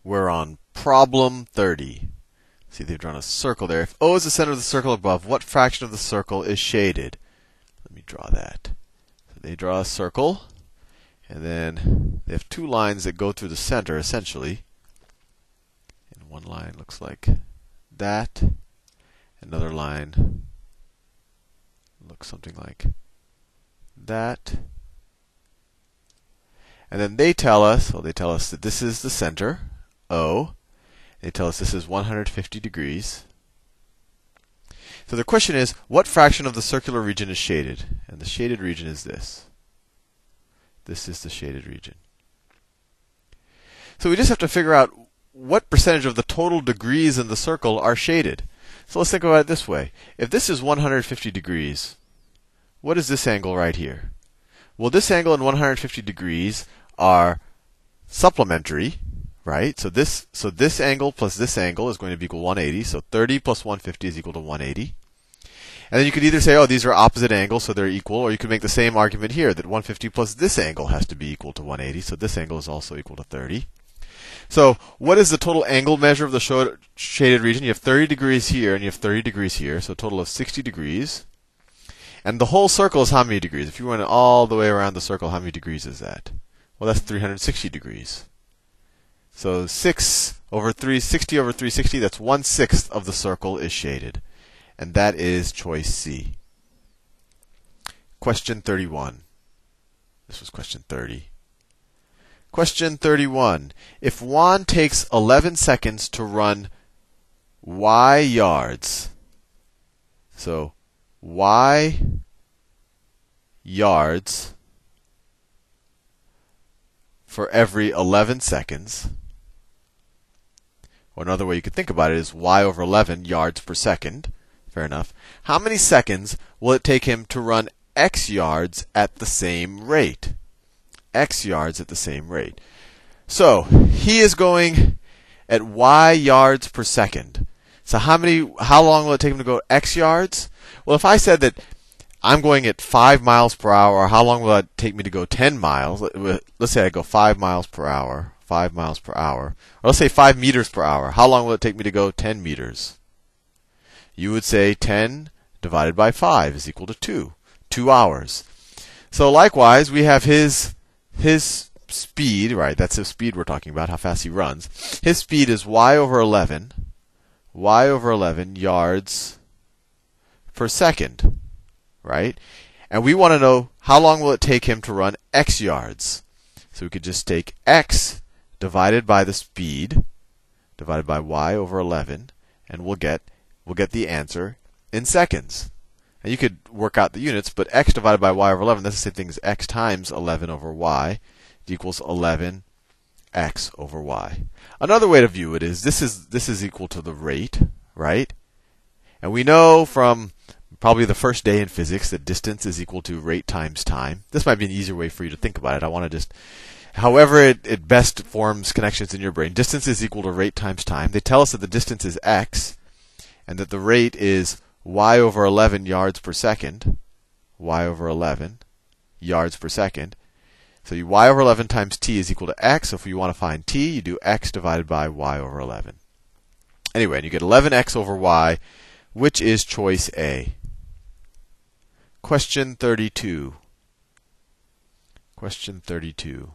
We're on problem 30. See, they've drawn a circle there. If O is the center of the circle above, what fraction of the circle is shaded? Let me draw that. So they draw a circle, and then they have two lines that go through the center, essentially. And one line looks like that. Another line looks something like that. And then they tell us that this is the center, O. They tell us this is 150 degrees. So the question is, what fraction of the circular region is shaded? And the shaded region is this. This is the shaded region. So we just have to figure out what percentage of the total degrees in the circle are shaded. So let's think about it this way. If this is 150 degrees, what is this angle right here? Well, this angle and 150 degrees are supplementary, right? So this angle plus this angle is going to be equal to 180. So 30 plus 150 is equal to 180. And then you could either say, oh, these are opposite angles, so they're equal, or you could make the same argument here, that 150 plus this angle has to be equal to 180. So this angle is also equal to 30. So what is the total angle measure of the shaded region? You have 30 degrees here, and you have 30 degrees here, so a total of 60 degrees. And the whole circle is how many degrees? If you went all the way around the circle, how many degrees is that? Well, that's 360 degrees. So 60 over 360, that's 1/6 of the circle is shaded. And that is choice C. Question 31. This was question 30. Question 31. If Juan takes 11 seconds to run Y yards, so Y yards for every 11 seconds, or another way you could think about it is Y over 11 yards per second. Fair enough. How many seconds will it take him to run X yards at the same rate? X yards at the same rate. So he is going at Y yards per second. So how long will it take him to go X yards? Well, if I said that I'm going at 5 miles per hour, or how long will it take me to go 10 miles? Let's say I go 5 miles per hour, 5 miles per hour. Or let's say 5 meters per hour. How long will it take me to go 10 meters? You would say 10 divided by 5 is equal to 2. 2 hours. So likewise, we have his speed, right? That's the speed we're talking about, how fast he runs. His speed is Y over 11 yards per second, right? And we want to know how long will it take him to run X yards. So we could just take X divided by the speed, divided by Y over 11, and we'll get the answer in seconds. And you could work out the units, but X divided by Y over 11, that's the same thing as X times 11 over Y. It equals 11X over Y. Another way to view it is this is equal to the rate, right? And we know from probably the first day in physics that distance is equal to rate times time. This might be an easier way for you to think about it. I want to just, however it best forms connections in your brain. Distance is equal to rate times time. They tell us that the distance is X, and that the rate is Y over 11 yards per second. Y over 11 yards per second. So Y over 11 times t is equal to X. So if you want to find t, you do X divided by Y over 11. Anyway, and you get 11X over Y, which is choice A. Question 32. Question 32.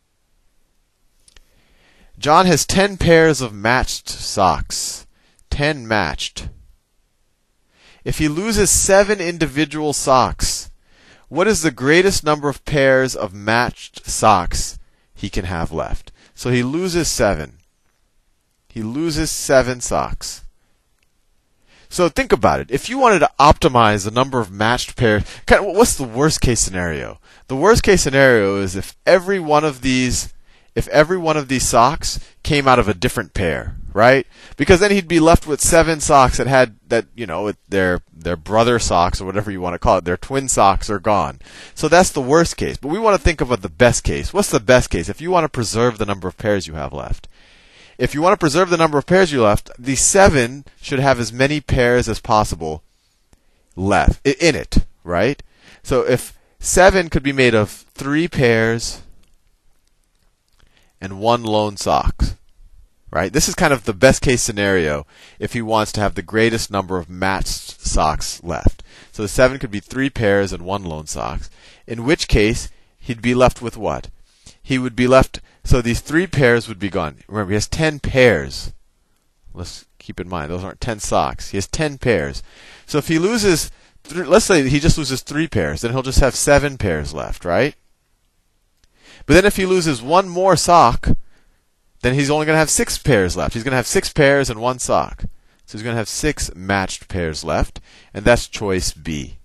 John has 10 pairs of matched socks. 10 matched. If he loses 7 individual socks, what is the greatest number of pairs of matched socks he can have left? So he loses 7. He loses 7 socks. So think about it. If you wanted to optimize the number of matched pairs, what's the worst case scenario? The worst case scenario is if every one of these socks came out of a different pair, right? Because then he'd be left with 7 socks their brother socks, or whatever you want to call it, their twin socks are gone. So that's the worst case. But we want to think about the best case. What's the best case? If you want to preserve the number of pairs you have left. If you want to preserve the number of pairs you left, the 7 should have as many pairs as possible left in it, right? So if 7 could be made of 3 pairs and 1 lone sock, right? This is kind of the best case scenario if he wants to have the greatest number of matched socks left. So the 7 could be 3 pairs and 1 lone sock, in which case he'd be left with what? He would be left, so these 3 pairs would be gone. Remember, he has 10 pairs. Let's keep in mind, those aren't 10 socks. He has 10 pairs. So if he loses, let's say he just loses 3 pairs, then he'll just have 7 pairs left, right? But then if he loses 1 more sock, then he's only going to have 6 pairs left. He's going to have 6 pairs and 1 sock. So he's going to have 6 matched pairs left, and that's choice B.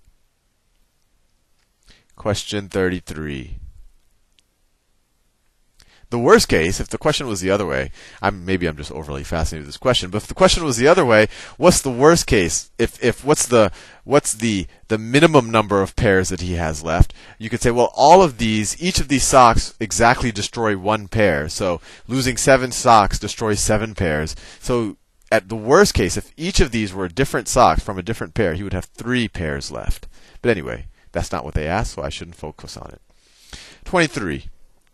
Question 33. The worst case, if the question was the other way, maybe I'm just overly fascinated with this question, but if the question was the other way, what's the worst case? If what's the minimum number of pairs that he has left? You could say, well, each of these socks exactly destroy 1 pair. So losing 7 socks destroys 7 pairs. So at the worst case, if each of these were different socks from a different pair, he would have 3 pairs left. But anyway, that's not what they asked, so I shouldn't focus on it. 23.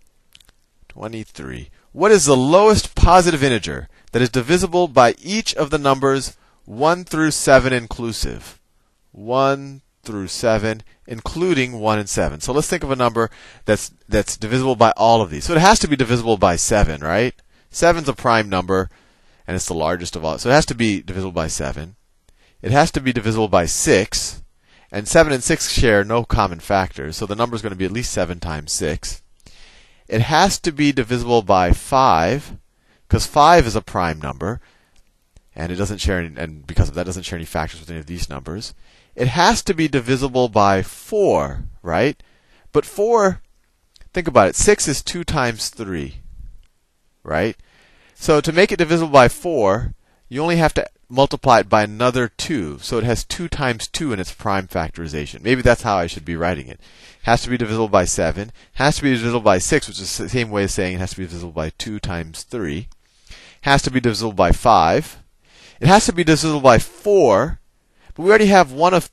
What is the lowest positive integer that is divisible by each of the numbers 1 through 7 inclusive? 1 through 7, including 1 and 7. So let's think of a number that's divisible by all of these. So it has to be divisible by 7, right? 7's a prime number, and it's the largest of all. So it has to be divisible by 7. It has to be divisible by 6. And 7 and 6 share no common factors. So the number is going to be at least 7 times 6. It has to be divisible by 5, because 5 is a prime number, and it doesn't share any, and because of that, doesn't share any factors with any of these numbers. It has to be divisible by 4, right? But 4, think about it, 6 is 2 times 3, right? So to make it divisible by 4, you only have to multiply it by another 2. So it has 2 times 2 in its prime factorization. Maybe that's how I should be writing it. Has to be divisible by 7. Has to be divisible by 6, which is the same way as saying it has to be divisible by 2 times 3. Has to be divisible by 5. It has to be divisible by 4. But we already have one of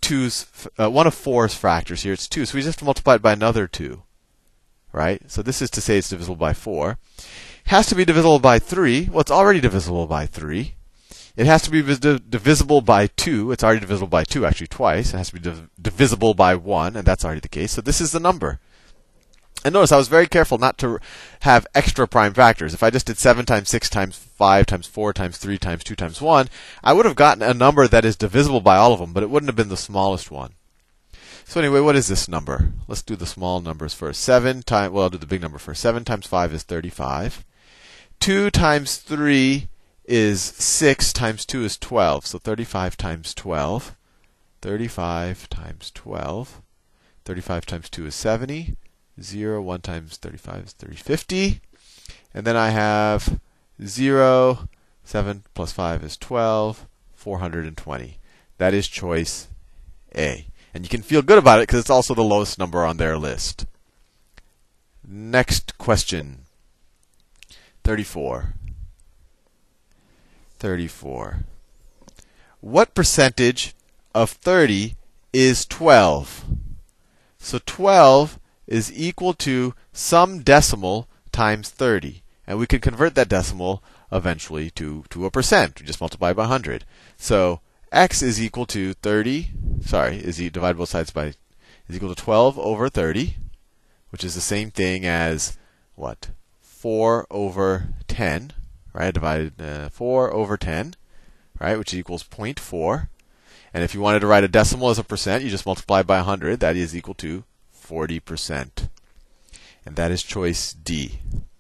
4's factors here. It's 2. So we just have to multiply it by another 2. Right? So this is to say it's divisible by 4. Has to be divisible by 3. Well, it's already divisible by 3. It has to be divisible by 2. It's already divisible by 2, actually twice. It has to be divisible by 1, and that's already the case. So this is the number. And notice I was very careful not to have extra prime factors. If I just did 7 times 6 times 5 times 4 times 3 times 2 times 1, I would have gotten a number that is divisible by all of them, but it wouldn't have been the smallest one. So anyway, what is this number? Let's do the small numbers first. I'll do the big number first. 7 times 5 is 35. 2 times 3 is 6 times 2 is 12. So 35 times 12. 35 times 12. 35 times 2 is 70. 0, 1 times 35 is 350. And then I have 0, 7 plus 5 is 12, 420. That is choice A. And you can feel good about it because it's also the lowest number on their list. Next question. 34. What percentage of 30 is 12? So 12 is equal to some decimal times 30. And we can convert that decimal eventually to a percent. We just multiply by 100. So x is equal to divide both sides by, is equal to 12 over 30, which is the same thing as what? 4 over 10. Right, divided 4 over 10, right, which equals 0.4. And if you wanted to write a decimal as a percent, you just multiply by 100. That is equal to 40%. And that is choice D.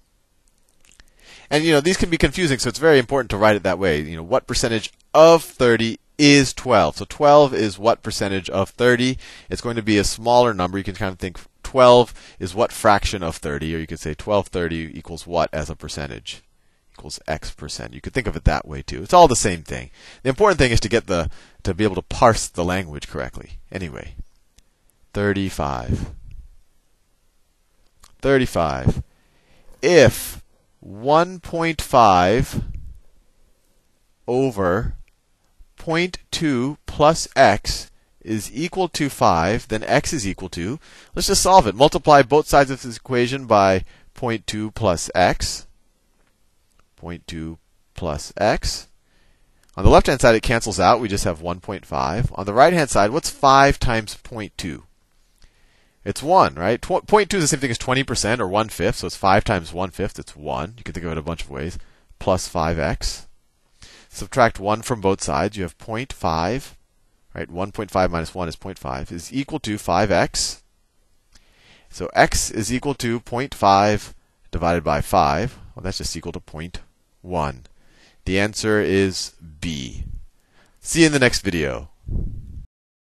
And these can be confusing, so it's very important to write it that way. What percentage of 30 is 12? So 12 is what percentage of 30? It's going to be a smaller number. You can kind of think 12 is what fraction of 30, or you could say 12/30 equals what as a percentage? Equals X%. You could think of it that way too. It's all the same thing. The important thing is to be able to parse the language correctly. Anyway, 35. If 1.5 over 0.2 plus x is equal to 5, then x is equal to, let's just solve it. Multiply both sides of this equation by 0.2 plus x. 0.2 plus x. On the left-hand side, it cancels out. We just have 1.5. On the right-hand side, what's 5 times 0.2? It's 1, right? 0.2 is the same thing as 20% or 1/5, so it's 5 times 1/5. It's 1. You can think of it a bunch of ways. Plus 5x. Subtract 1 from both sides. You have 0.5, right? 1.5 minus 1 is 0.5, is equal to 5x. So x is equal to 0.5 divided by 5. Well, that's just equal to 0.1. The answer is B. See you in the next video.